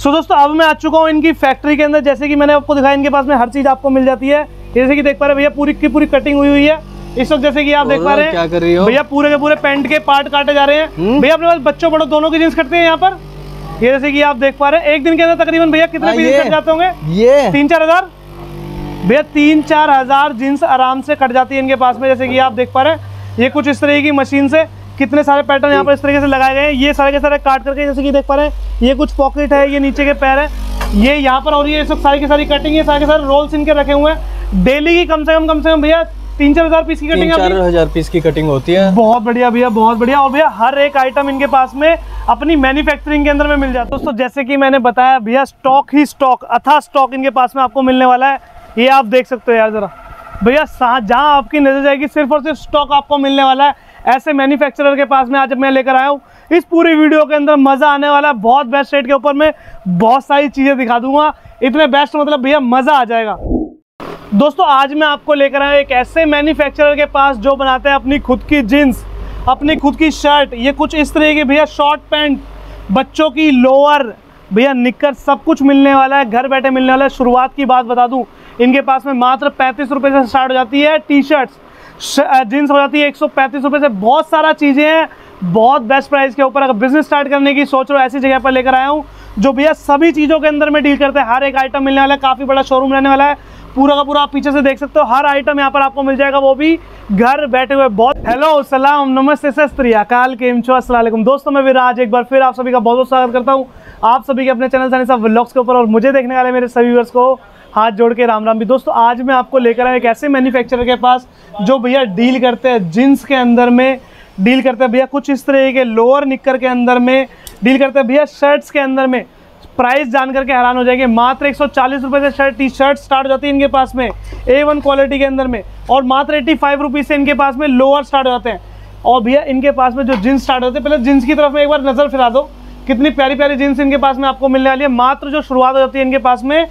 सो दोस्तों अब मैं आ चुका हूँ इनकी फैक्ट्री के अंदर। जैसे कि मैंने आपको दिखाया इनके पास में हर चीज आपको मिल जाती है। जैसे कि देख पा रहे हैं भैया पूरी की पूरी कटिंग हुई है इस वक्त। जैसे कि आप देख पा रहे हैं क्या कर रही हो भैया, पूरे के पूरे पैंट के पार्ट काटे जा रहे हैं भैया। अपने पास बच्चों बड़ों दोनों की जींस कटते हैं यहाँ पर। ये जैसे कि आप देख पा रहे हैं एक दिन के अंदर तकरीबन भैया कितने पीस कट जाते होंगे? ये 3-4 हज़ार भैया, 3-4 हज़ार जींस आराम से कट जाती है इनके पास में। जैसे कि आप देख पा रहे हैं ये कुछ इस तरीके की मशीन से कितने सारे पैटर्न यहाँ पर इस तरीके से लगाए गए हैं। ये सारे के सारे काट करके जैसे कि देख पा रहे हैं ये कुछ पॉकेट है, ये नीचे के पैर है, ये यहाँ पर और ये सब सारी की सारी कटिंग है। सारे के सारे रोल्स इनके रखे हुए हैं। डेली की कम से कम भैया 3-4 हज़ार पीस की कटिंग, 3-4 हज़ार पीस की कटिंग होती है। बहुत बढ़िया भैया, बहुत बढ़िया। और भैया हर एक आइटम इनके पास में अपनी मैन्युफैक्चरिंग के अंदर में मिल जाता है। दोस्तों जैसे कि मैंने बताया भैया स्टॉक ही स्टॉक, अथा स्टॉक इनके पास में आपको मिलने वाला है। ये आप देख सकते हो यार जरा भैया, जहाँ आपकी नजर जाएगी सिर्फ और सिर्फ स्टॉक आपको मिलने वाला है। ऐसे मैन्युफैक्चरर के पास में आज मैं लेकर आया हूँ। इस पूरी वीडियो के अंदर मजा आने वाला है। बहुत बेस्ट रेट के ऊपर में बहुत सारी चीजें दिखा दूंगा। इतने बेस्ट मतलब भैया मजा आ जाएगा। दोस्तों आज मैं आपको लेकर आया एक ऐसे मैन्युफैक्चरर के पास जो बनाते हैं अपनी खुद की जींस, अपनी खुद की शर्ट, ये कुछ इस तरह की भैया शॉर्ट पैंट, बच्चों की लोअर, भैया निक्कर, सब कुछ मिलने वाला है, घर बैठे मिलने वाला है। शुरुआत की बात बता दूं, इनके पास में मात्र 35 रुपये से स्टार्ट हो जाती है। टी शर्ट्स जींस हो जाती है 135 रुपये से। बहुत सारा चीज़ें हैं बहुत बेस्ट प्राइस के ऊपर। अगर बिजनेस स्टार्ट करने की सोच रहे हो ऐसी जगह पर लेकर आया हूँ जो भैया सभी चीज़ों के अंदर में डील करते हैं। हर एक आइटम मिलने वाला है, काफ़ी बड़ा शोरूम रहने वाला है पूरा का पूरा। आप पीछे से देख सकते हो हर आइटम यहाँ पर आपको मिल जाएगा, वो भी घर बैठे हुए। बहुत हेलो सलाम नमस्ते सत श्री अकाल, केम छो, अस्सलाम वालेकुम। दोस्तों मैं विराज एक बार फिर आप सभी का बहुत बहुत स्वागत करता हूँ आप सभी के अपने चैनल सानिसा व्लॉग्स के ऊपर। और मुझे देखने वाले मेरे सभी व्यूअर्स को हाथ जोड़ के राम राम भी। दोस्तों आज मैं आपको लेकर आया एक ऐसे मैन्युफैक्चरर के पास जो भैया डील करते हैं जींस के अंदर में, डील करते हैं भैया कुछ इस तरह के लोअर निक्कर के अंदर में, डील करते हैं भैया शर्ट्स के अंदर में। प्राइस जान करके हैरान हो जाएंगे। मात्र 140 रुपये से शर्ट टी शर्ट स्टार्ट हो जाती है इनके पास में A1 क्वालिटी के अंदर में। और मात्र 85 रुपीज़ से इनके पास में लोअर स्टार्ट हो जाते हैं। और भैया इनके पास में जो जींस स्टार्ट होते हैं, पहले जींस की तरफ में एक बार नज़र फिरा दो, कितनी प्यारी प्यारी जींस इनके पास में आपको मिलने वाली है। मात्र जो शुरुआत हो जाती है इनके पास में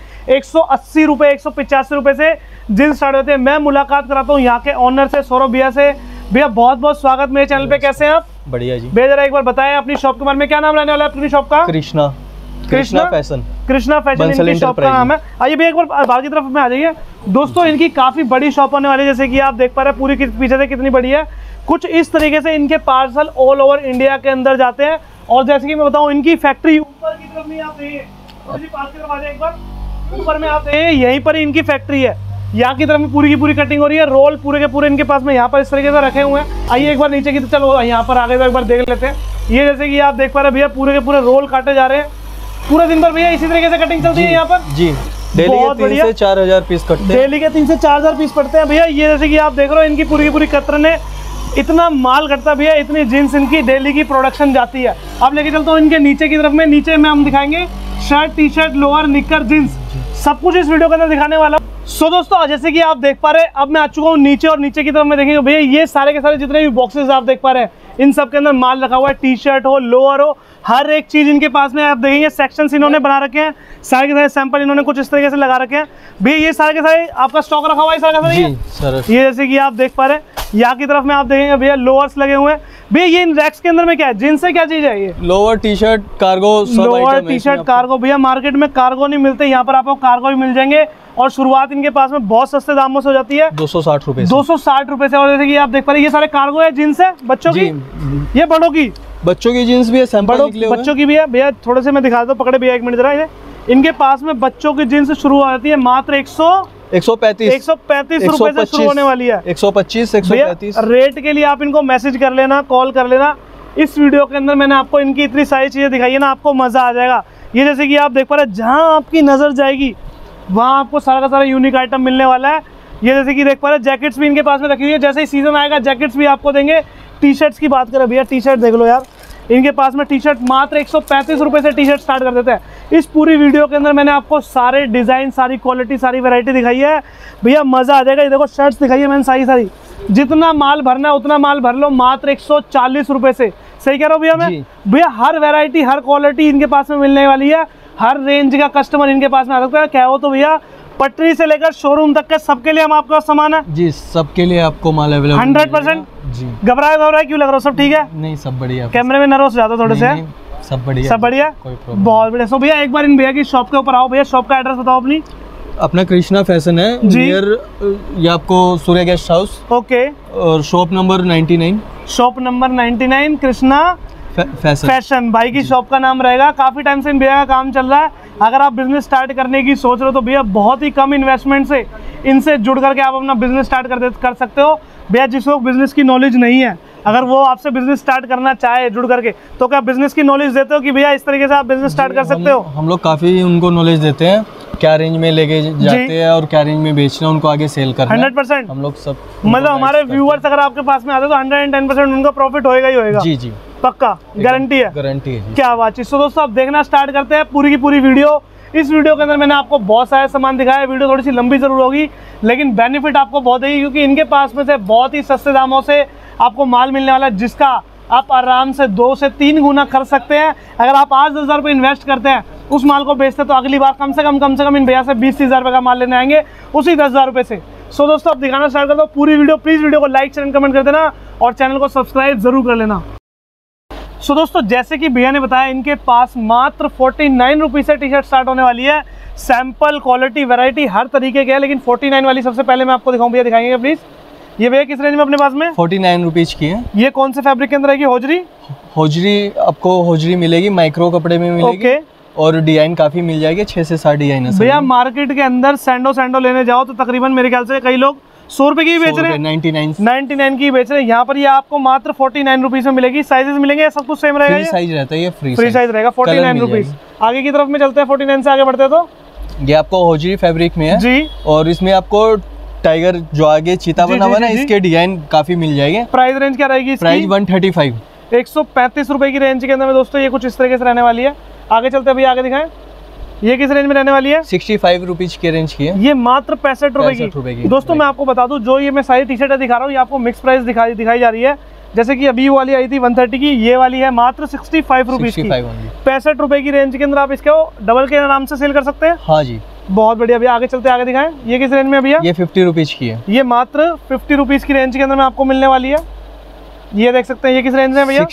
180 रुपये 185 रुपये से जींस स्टार्ट होते हैं। मैं मुलाकात कराता हूँ यहाँ के ऑनर से, सौरभ भैया से। भैया बहुत बहुत स्वागत मेरे चैनल पे, कैसे हैं आप? बढ़िया जी। भैया जरा एक बार बताएं अपनी शॉप के बारे में, क्या नाम रहने वाला है अपनी शॉप का? कृष्णा फैशन इनकी शॉप का नाम है। आइए भैया एक बार बाहर की तरफ में आ जाइए। दोस्तों इनकी काफ़ी बड़ी शॉप होने वाली है। जैसे कि आप देख पा रहे हैं पूरी पीछे से कितनी बड़ी है। कुछ इस तरीके से इनके पार्सल ऑल ओवर इंडिया के अंदर जाते हैं। और जैसे कि मैं बताऊं इनकी फैक्ट्री ऊपर की तरफ में आप पास की तरफ आ जाए एक बार, ऊपर में आप यहीं पर ही इनकी फैक्ट्री है। यहाँ की तरफ में पूरी की पूरी कटिंग हो रही है। रोल पूरे के पूरे इनके पास में यहाँ पर इस तरीके से रखे हुए हैं। आइए एक बार नीचे की, तो चलो यहाँ पर आ गए एक बार देख लेते हैं। ये जैसे कि आप देख पा रहे हैं भैया पूरे के पूरे रोल काटे जा रहे हैं। पूरा दिन भर भैया इसी तरीके से कटिंग चलती है यहाँ पर जी। डेली के 3 से 4 हज़ार पीस कटते हैं। डेली के 3 से 4 हज़ार पीस पड़ते हैं भैया। ये जैसे कि आप देख रहे हो इनकी पूरी की पूरी कतरन है, इतना माल कटता है भैया, इतनी जींस इनकी डेली की प्रोडक्शन जाती है। अब लेके चलता हूँ इनके नीचे की तरफ में। नीचे में हम दिखाएंगे शर्ट टी शर्ट लोअर निक्कर जींस, सब कुछ इस वीडियो के अंदर दिखाने वाला हूँ। सो दोस्तों जैसे कि आप देख पा रहे हैं अब मैं आ चुका हूँ नीचे। और नीचे की तरफ में देखेंगे भैया ये सारे के सारे जितने भी बॉक्सेस आप देख पा रहे हैं इन सब के अंदर माल रखा हुआ है। टी शर्ट हो लोअर हो, हर एक चीज इनके पास में आप देखेंगे सेक्शंस इन्होंने बना रखे हैं। सारे के सारे सैंपल इन्होंने कुछ इस तरीके से लगा रखे हैं भैया। ये सारे के सारे आपका स्टॉक रखा हुआ है सारा का सारा। ये जैसे कि आप देख पा रहे हैं यहाँ की तरफ में आप देखेंगे भैया लोअर्स लगे हुए हैं भैया। ये इन रैक्स के अंदर में क्या है, जींस से क्या चीज है? ये lower T shirt cargo, lower T shirt cargo. भैया मार्केट में कार्गो नहीं मिलते, यहाँ पर आपको कार्गो भी मिल जाएंगे। और शुरुआत इनके पास में बहुत सस्ते दामों से हो जाती है, 260 रुपए 260 रुपए से। और जैसे कि आप देख पा रहे हैं ये सारे कार्गो है जींस है बच्चों की, ये बड़ों की, बच्चों की जींस भी है, सैंपल निकले हुए हैं। बच्चों की भी है भैया। थोड़े से मैं दिखा देता हूँ, पकड़े भैया एक मिनट जरा। ये इनके पास में बच्चों की जींस शुरू हो जाती है मात्र 135 रुपए से शुरू होने वाली है। 125 135 रेट के लिए आप इनको मैसेज कर लेना, कॉल कर लेना। इस वीडियो के अंदर मैंने आपको इनकी इतनी सारी चीजें दिखाई है ना, आपको मजा आ जाएगा। ये जैसे कि आप देख पा रहे हैं जहाँ आपकी नजर जाएगी वहाँ आपको सारा का सारा यूनिक आइटम मिलने वाला है। ये जैसे कि देख पा रहे हैं जैकेट्स भी इनके पास में रखी हुई है। जैसे ही सीजन आएगा जैकेट्स भी आपको देंगे। टी शर्ट्स की बात करें भैया, टी शर्ट देख लो यार, इनके पास में टी शर्ट मात्र 135 रुपये से टी शर्ट स्टार्ट कर देते हैं। इस पूरी वीडियो के अंदर मैंने आपको सारे डिज़ाइन, सारी क्वालिटी, सारी वैरायटी दिखाई है भैया, मज़ा आ जाएगा। ये देखो शर्ट्स दिखाई है मैंने सारी, जितना माल भरना है उतना माल भर लो मात्र 140 रुपये से। सही कह रहा हूँ भैया मैं? भैया हर वैरायटी, हर क्वालिटी इनके पास में मिलने वाली है। हर रेंज का कस्टमर इनके पास में आ सकता है। क्या हो तो भैया पटरी से लेकर शोरूम तक के सबके लिए हम आपका सामान है जी, सबके लिए आपको माल अवेलेबल 100%। जी घबराए क्यों लग रहा हो? सब ठीक है? नहीं सब बढ़िया। कैमरे में नर्वस हो जाता थोड़े से, सब बढ़िया, सब बढ़िया, कोई प्रॉब्लम। बहुत बढ़िया। सो भैया एक बार इन भैया की शॉप के ऊपर आओ। भैया शॉप का एड्रेस बताओ अपनी। अपना कृष्णा फैशन है जी। नियर, ये आपको सूर्य गेस्ट हाउस, ओके, और shop number 99, shop number 99 Krishna fashion. Fashion भाई की शॉप का नाम रहेगा। काफी टाइम से इन भैया का काम चल रहा है। अगर आप बिजनेस स्टार्ट करने की सोच रहे हो तो भैया बहुत ही कम इन्वेस्टमेंट से इनसे जुड़ करके आप अपना बिजनेस स्टार्ट कर सकते हो। भैया जिसको बिजनेस की नॉलेज नहीं है, अगर वो आपसे बिजनेस स्टार्ट करना चाहे जुड़ करके, तो क्या बिजनेस की नॉलेज देते हो कि भैया इस तरीके से आप बिजनेस स्टार्ट कर सकते हो? हम लोग काफी उनको नॉलेज देते हैं, क्या रेंज में लेके जाते हैं और क्या रेंज में बेचना, उनको आगे सेल करना। 100% हम लोग सब, मतलब हमारे व्यूअर्स अगर आपके पास में आते तो 110% उनका प्रॉफिट होएगा ही होएगा। जी जी, पक्का गारंटी है, गारंटी है। क्या बात है। तो दोस्तों आप देखना स्टार्ट करते हैं पूरी की पूरी वीडियो। इस वीडियो के अंदर मैंने आपको बहुत सारे सामान दिखाया है। वीडियो थोड़ी सी लंबी जरूर होगी लेकिन बेनिफिट आपको बहुत है, क्योंकि इनके पास में से बहुत ही सस्ते दामों से आपको माल मिलने वाला है, जिसका आप आराम से 2 से 3 गुना कर सकते हैं। अगर आप आज 10,000 रुपये इन्वेस्ट करते हैं, उस माल को बेचते हैं, तो अगली बार कम से कम इन भैया से 20-30 हज़ार रुपये का माल लेने आएंगे उसी 10,000 रुपये से। सो दोस्तों आप दिखाना स्टार्ट कर दो पूरी वीडियो। प्लीज़ वीडियो को लाइक शेयर कमेंट कर देना और चैनल को सब्सक्राइब जरूर कर लेना। सो दोस्तों जैसे कि भैया ने बताया, इनके पास मात्र 49 रुपीज़ से टी शर्ट स्टार्ट होने वाली है। सैंपल, क्वालिटी, वैरायटी हर तरीके के है, लेकिन 49 वाली सबसे पहले मैं आपको दिखाऊं। भैया दिखाएंगे प्लीज़। ये भैया किस रेंज में अपने पास में? 49 रुपीज़ की है। ये कौन से फैब्रिक के अंदर आएगी? होजरी। होजरी आपको होजरी मिलेगी, माइक्रो कपड़े में मिलेगी। ओके। और डिजाइन काफ़ी मिल जाएगी, 6 से 7 डिजाइन है। भैया मार्केट के अंदर सैंडो लेने जाओ तो तकरीबन मेरे ख्याल से कई लोग 100 रुपए की बेच रहे हैं, 99 की बेच रहे हैं। यहाँ पर ये आपको मात्र 49 रुपीज़ में मिलेगी। साइजेस मिलेंगे, सब कुछ सेम रहेगा? फ्री साइज रहता है, ये फ्री साइज रहेगा। 49 रुपीज़। आगे की तरफ में चलते हैं, 49 से आगे बढ़ते हैं तो ये आपको होजरी फैब्रिक में है जी, और इसमें आपको टाइगर जो आगे चीता बना हुआ है, इसके डिजाइन काफी मिल जाएंगे। प्राइस रेंज क्या रहेगी इसकी? प्राइस 135, 135 रुपए की रेंज के अंदर में दोस्तों ये कुछ इस तरीके से रहने वाली है। आगे चलते हैं भैया, आगे दिखाएं। ये किस रेंज में रहने वाली है? 65 रुपीज की रेंज की है। ये मात्र 65 रुपए की। दोस्तों मैं आपको बता दूं, जो ये मैं सारी टी शर्टें दिखा रहा हूँ, ये आपको मिक्स प्राइस दिखाई जा रही है। जैसे कि अभी वाली आई थी 130 की, ये वाली है मात्र 65 रुपीज़ की। 65 रुपए की रेंज के अंदर आप इसको डबल के आराम से सेल कर सकते हैं। हाँ जी, बहुत बढ़िया भैया। आगे चलते हैं, आगे दिखाएं। ये किस रेंज में भैया? ये 50 रुपीज की है। ये मात्र 50 रुपीज़ की रेंज के अंदर में आपको मिलने वाली है। ये देख सकते हैं। ये किस रेंज में भैया?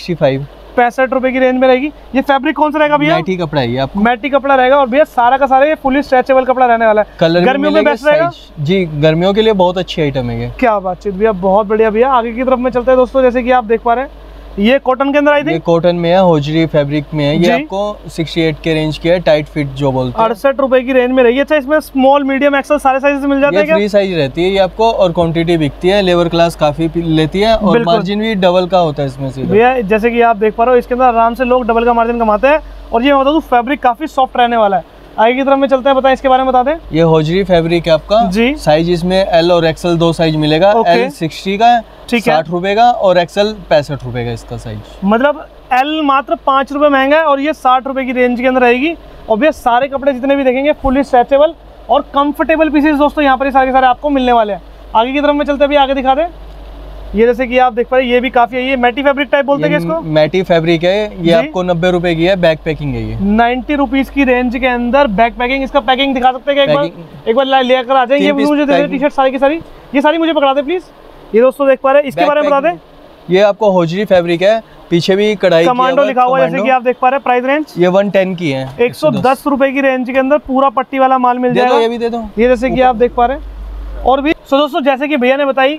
65 रुपए की रेंज में रहेगी। ये फैब्रिक कौन सा रहेगा भैया? मैटी कपड़ा है, आपको मैटी कपड़ा रहेगा। और भैया सारा का सारा ये फुली स्ट्रेचेबल कपड़ा रहने वाला है। कलर गर्मियों में बेस्ट रहेगा जी, गर्मियों के लिए बहुत अच्छी आइटम है। क्या बातचीत भैया, बहुत बढ़िया भैया। आगे की तरफ में चलते हैं दोस्तों, जैसे कि आप देख पा रहे हैं, ये कॉटन के अंदर आई थी। ये कॉटन में है, होजरी फैब्रिक में है। ये आपको 68 के रेंज की है, टाइट फिट जो बोलते हैं। 68 रुपए की रेंज में रहेगी। अच्छा, इसमें स्मॉल, मीडियम, एक्सेल सारे साइज मिल जाते हैं क्या? फ्री साइज रहती है ये आपको, और क्वांटिटी बिकती है। लेबर क्लास काफी लेती है और मार्जिन भी डबल का होता है इसमें से भैया। जैसे कि आप देख पा रहे हो, इसके अंदर आराम से लोग डबल का मार्जिन कमाते हैं। और ये बता दूं, फैब्रिक काफी सॉफ्ट रहने वाला है। आगे की तरफ में चलते हैं, बताएं इसके बारे में, बता दें। ये होजरी फैब्रिक है आपका जी। साइज इसमें एल और एक्सएल 2 साइज मिलेगा। एल 60 का, 60 रुपए का, और एक्सएल 65 रुपए का इसका साइज। मतलब एल मात्र 5 रुपए महंगा है और ये 60 रुपए की रेंज के अंदर रहेगी। और भैया सारे कपड़े जितने भी देखेंगे फुली स्ट्रेचेबल और कंफर्टेबल पीसेस दोस्तों यहाँ पर सारे के सारे आपको मिलने वाले हैं। आगे की तरफ में चलते हैं, आगे दिखा दें। ये जैसे कि आप देख पा रहे, ये भी काफी है। ये मैटी फैब्रिक टाइप बोलते हैं इसको। मैटी फैब्रिक है ये, आपको 90 रुपए की है। बैक पैकिंग है ये, 90 रुपीज की रेंज के अंदर बैक पैकिंग। इसका पैकिंग दिखा सकते हैं एक बार लेकर आ जाए। ये मुझे टी शर्ट सारी की सारी, ये सारी मुझे पकड़ा दे प्लीज। ये दोस्तों देख पा रहे हैं, इसके बारे में बता दें। ये आपको होजरी फैब्रिक है, पीछे भी कढ़ाई कमांडो लिखा हुआ है, जैसे कि आप देख पा रहे हैं। प्राइस रेंज ये 110 की है। 110 रुपए की रेंज के अंदर पूरा पट्टी वाला माल मिल जाएगा। ये भी दे दो। ये जैसे कि आप देख पा रहे हैं। और भी दोस्तों जैसे कि भैया ने बताई,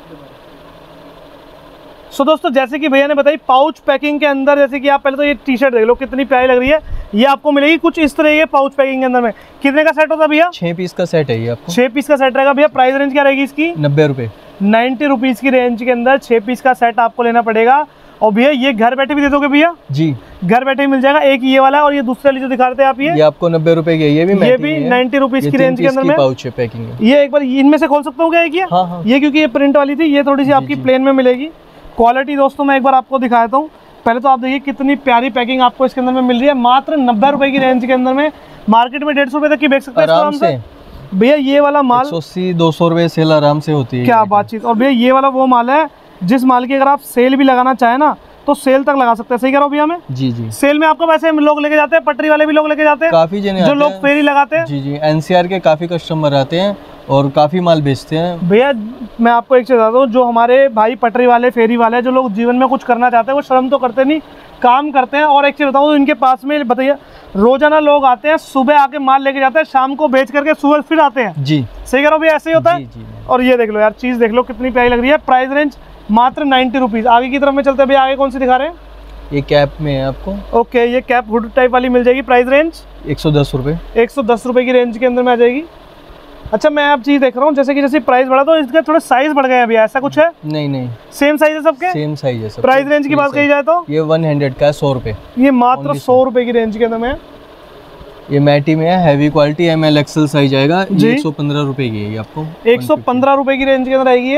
जैसे कि भैया ने बताई पाउच पैकिंग के अंदर, जैसे कि आप पहले तो ये टी शर्ट देख लो कितनी प्यारी लग रही है। ये आपको मिलेगी कुछ इस तरह के पाउच पैकिंग के अंदर में। कितने का सेट होता है भैया? 6 पीस का सेट है ये आपको। 6 पीस का सेट रहेगा भैया। प्राइस रेंज क्या रहेगी इसकी? 90 रुपए। 90 रुपीज़ की रेंज के अंदर 6 पीस का सेट आपको लेना पड़ेगा। और भैया ये घर बैठे भी दे दोगे भैया? जी, घर बैठे भी मिल जाएगा। एक ये वाला और ये दूसरे वाली जो दिखा रहे थे आप, ये आपको 90 रुपए की है। ये भी 90 रुपीज़ की रेंज के अंदर में पाउच है, पैकिंग है। ये एक बार इनमें से खोल सकता हूँ क्या? ये हाँ। ये क्योंकि ये प्रिंट वाली थी, ये थोड़ी सी आपकी प्लेन में मिलेगी। क्वालिटी दोस्तों मैं एक बार आपको दिखाता हूँ। पहले तो आप देखिए कितनी प्यारी पैकिंग आपको इसके अंदर में मिल रही है, मात्र 90 रुपए की रेंज के अंदर में। मार्केट में 150 रुपए तक की बेच सकते हैं आराम से भैया। ये वाला माल 180-200 रुपए सेल आराम से होती है। क्या बातचीत। और भैया ये वाला वो माल है जिस माल की अगर आप सेल भी लगाना चाहे ना, तो सेल तक लगा सकते हैं। सही कह रहा हूँ भैया मैं? जी जी। सेल में आपको वैसे लोग लेके जाते हैं, पटरी वाले भी लोग लेके जाते हैं, काफी जने जो लोग फेरी लगाते हैं। जी जी, एनसीआर के काफी कस्टमर आते हैं और काफ़ी माल बेचते हैं भैया। मैं आपको एक चीज़ बताता हूँ, जो हमारे भाई पटरी वाले, फेरी वाले, जो लोग जीवन में कुछ करना चाहते हैं, वो शर्म तो करते नहीं, काम करते हैं। और एक चीज़ बताऊँ, इनके पास में बताइए, रोजाना लोग आते हैं, सुबह आके माल लेके जाते हैं, शाम को बेच करके सुबह फिर आते हैं। जी सही कह रहा हूँ भैया, ऐसे ही होता है। जी। और ये देख लो यार, चीज़ देख लो कितनी प्यारी लग रही है। प्राइस रेंज मात्र 90 रुपीज़। आगे की तरफ में चलते हैं भैया, आगे कौन सी दिखा रहे हैं? ये कैप में है आपको। ओके, ये कैप हुड टाइप वाली मिल जाएगी। प्राइस रेंज 110 रुपये। 110 रुपये की रेंज के अंदर में आ जाएगी। अच्छा, मैं आप चीज़ देख रहा हूँ, जैसे कि जैसे प्राइस बढ़ा तो इसके थोड़े साइज बढ़ गए हैं भैया, ऐसा कुछ है? नहीं, सेम साइज है सबके? सेम साइज है सब। प्राइस रेंज की बात कही जाए तो ये 100 का है, 100 रुपये। ये मात्र 100 रुपये की रेंज के अंदर में। ये मैटी में है, heavy quality, ML XL size आएगा। 115 रुपये की है आपको। 115 रुपये की रेंज के अंदर आएगी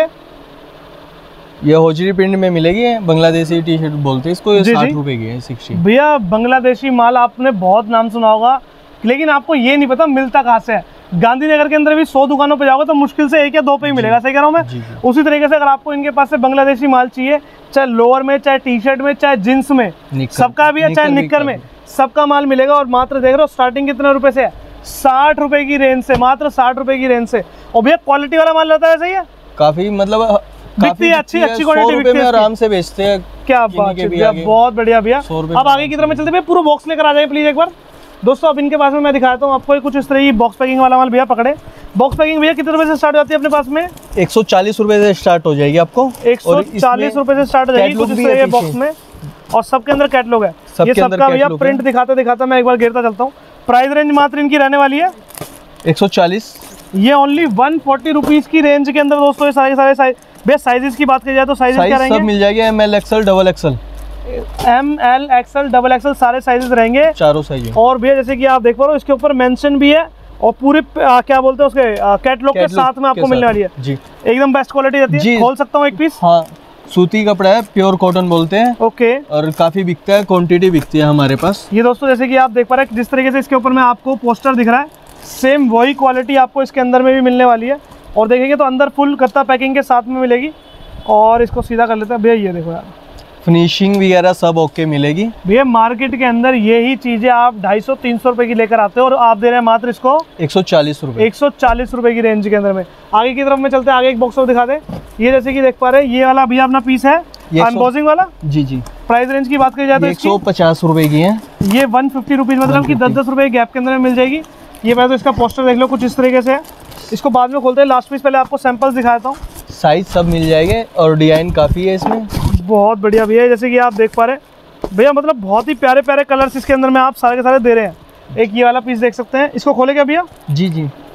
ये होजरी प्रिंट में मिलेगी। बांग्लादेशी टी शर्ट बोलते हैं इसको। ये 60 रुपये की है, 60। भैया बांग्लादेशी माल आपने बहुत नाम सुना होगा, लेकिन आपको ये नहीं पता मिलता कहाँ से है। गांधीनगर के अंदर भी 100 दुकानों पे जाओगे तो मुश्किल से 1 या 2 पे ही मिलेगा। सही कह रहा हूँ मैं? उसी तरीके से अगर आपको इनके पास से बांग्लादेशी माल चाहिए, चाहे लोअर में, चाहे टी शर्ट में, चाहे जींस में, सबका भी है, चाहे निक्कर में, सबका माल मिलेगा। और मात्र देख रहे हो स्टार्टिंग कितने रुपए से है? 60 रुपए की रेंज से, मात्र 60 रुपए की रेंज से। और भैया क्वालिटी वाला माल रहता है, सही है? काफी मतलब बिकती है, अच्छी क्वालिटी बिकती है, आराम से बेचते हैं। क्या बात है भैया, बहुत बढ़िया भैया। अब आगे की तरफ में चलते हैं, पूरा बॉक्स लेकर आ जाए प्लीज एक बार दोस्तों। अब इनके पास में मैं दिखाता हूँ आपको कुछ इस तरह की बॉक्स पैकिंग वाला माल। भैया पकड़े, बॉक्स पैकिंग भैया कितने रुपए से स्टार्ट हो जाती है अपने पास में? 140 रुपए से स्टार्ट हो जाएगी आपको। 140 रुपए से स्टार्ट हो जाएगी कुछ इस तरह के बॉक्स में। और सबके अंदर कैटलॉग है। ये सबका भैया प्रिंट दिखाते दिखाते मैं एक बार गिरता चलता हूँ। प्राइस रेंज मात्र इनकी रहने वाली है 140। ये ओनली 140 रुपीज की रेंज के अंदर दोस्तों। ये सारे साइज भैया, साइजेस की बात की जाए तो साइजेस क्या रहेंगे? सब मिल जाएंगे, ML XL double XL। ML XL double XL सारे साइजेस रहेंगे, चारों साइज। और भैया जैसे कि आप देख पा रहे हो, इसके ऊपर मेंशन भी है और पूरे क्या बोलते हैं उसके कैटलॉग के साथ में आपको मिलने वाली है जी। एकदम बेस्ट क्वालिटी रहती है। खोल सकता हूँ एक पीस? हाँ, सूती कपड़ा है, प्योर कॉटन बोलते हैं। ओके। और काफी बिकता है, क्वांटिटी बिकती है हमारे पास। ये दोस्तों जैसे कि आप देख पा रहे हैं, जिस तरीके से इसके ऊपर में आपको पोस्टर दिख रहा है, सेम वही क्वालिटी आपको इसके अंदर में भी मिलने वाली है। और देखेंगे तो अंदर फुल गत्ता पैकिंग के साथ में मिलेगी। और इसको सीधा कर लेते हैं भैया, ये देखो यार, फिनिशिंग वगैरह सब ओके मिलेगी भैया। मार्केट के अंदर यही चीजें आप 250-300 रुपए की लेकर आते हो और आप दे रहे हैं मात्र इसको 140 रुपए। 140 रुपए की रेंज के अंदर में। आगे की तरफ में चलते हैं, आगे एक बॉक्स और दिखा दे। ये जैसे कि देख पा रहे हैं, ये वाला भैया अपना पीस है अनबॉक्सिंग वाला। जी। प्राइस रेंज की बात की जाए तो 150 रुपए की है। ये 150 रुपीज, मतलब कि 10-10 रुपए गैप के अंदर में मिल जाएगी। ये पहले तो इसका पोस्टर देख लो कुछ इस तरीके से है। इसको बाद में खोलते हैं, लास्ट पीस पहले आपको सैंपल्स दिखाता हूँ। साइज सब मिल जाएंगे और डिजाइन काफ़ी है इसमें। बहुत बढ़िया भैया, जैसे कि आप देख पा रहे हैं भैया, मतलब बहुत ही प्यारे प्यारे कलर्स इसके अंदर में आप सारे के सारे दे रहे हैं। एक ये वाला पीस देख सकते हैं, इसको खोले क्या भैया? जी।